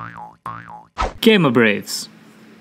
Gamer Braves.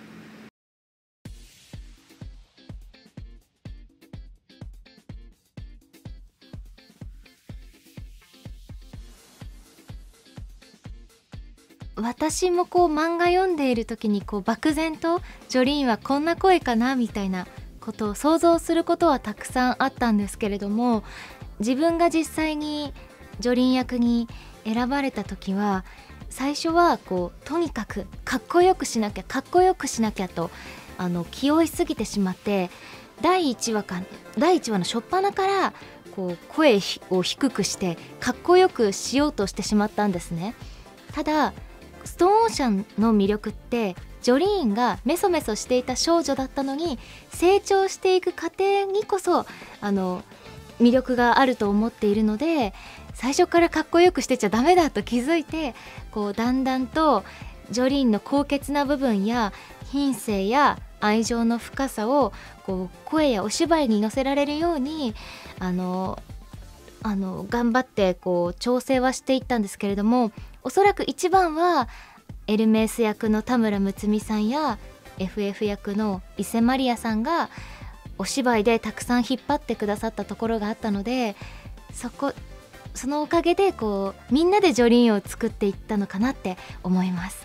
私もこう漫画読んでいる時にこう漠然とジョリーンはこんな声かなみたいなことを想像することはたくさんあったんですけれども、自分が実際にジョリーン役に選ばれた時は最初はこうとにかくかっこよくしなきゃかっこよくしなきゃと気負いすぎてしまって、第1話の初っ端からこう声を低くしてかっこよくしようとしてしまったんですね。ただストーンオーシャンの魅力ってジョリーンがメソメソしていた少女だったのに成長していく過程にこそ魅力があると思っているので、最初からかっこよくしてちゃダメだと気づいてこうだんだんとジョリーンの高潔な部分や品性や愛情の深さをこう声やお芝居に乗せられるように頑張ってこう調整はしていったんですけれども、おそらく一番はエルメース役の田村睦美さんや FF 役の伊勢マリアさんがお芝居でたくさん引っ張ってくださったところがあったので、そのおかげでこうみんなでジョリーンを作っていったのかなって思います。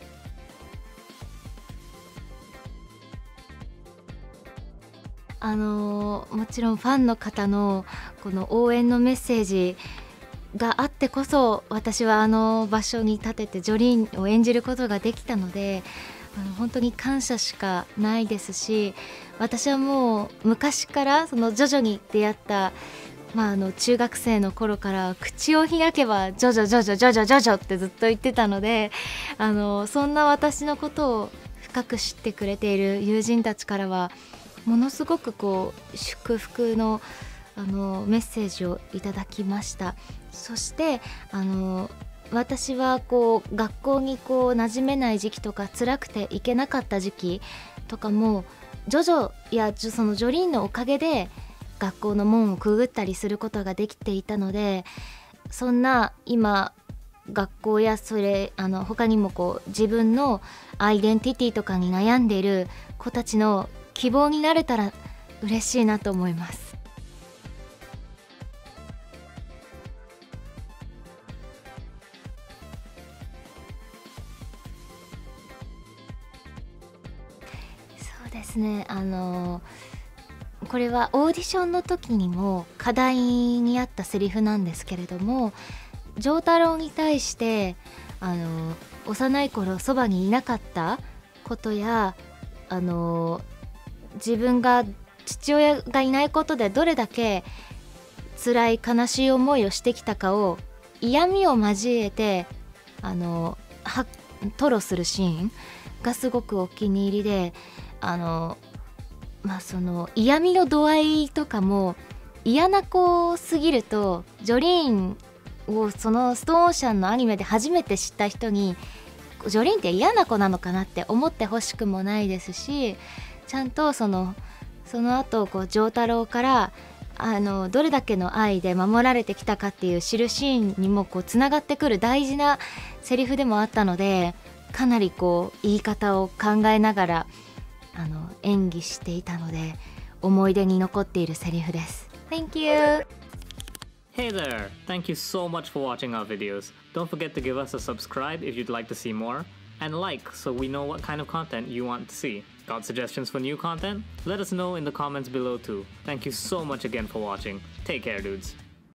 もちろんファンの方のこの応援のメッセージがあってこそ私は場所に立ててジョリーンを演じることができたので、本当に感謝しかないですし、私はもう昔からそのジョジョに出会った、中学生の頃から口を開けばジョジョジョジョジョジョジョジョってずっと言ってたので、そんな私のことを深く知ってくれている友人たちからはものすごくこう祝福のメッセージをいただきました。そして私はこう学校にこう馴染めない時期とか辛くて行けなかった時期とかもジョジョやそのジョリーンのおかげで学校の門をくぐったりすることができていたので、そんな今学校や他にもこう自分のアイデンティティとかに悩んでいる子たちの希望になれたら嬉しいなと思います。そうですね、これはオーディションの時にも課題にあったセリフなんですけれども、丈太郎に対して幼い頃そばにいなかったことや自分が父親がいないことでどれだけ辛い悲しい思いをしてきたかを嫌味を交えて吐露するシーンがすごくお気に入りで、その嫌味の度合いとかも嫌な子すぎるとジョリーンをそのストーンオーシャンのアニメで初めて知った人にジョリーンって嫌な子なのかなって思ってほしくもないですし、ちゃんとその後こう丈太郎からどれだけの愛で守られてきたかっていう知るシーンにもこうつながってくる大事なセリフでもあったので、かなりこう言い方を考えながら演技していたので思い出に残っているセリフです。Thank you! Hey there! Thank you so much for watching our videos. Don't forget to give us a subscribe if you'd like to see more, and like so we know what kind of content you want to see. Got suggestions for new content? Let us know in the comments below too. Thank you so much again for watching. Take care, dudes.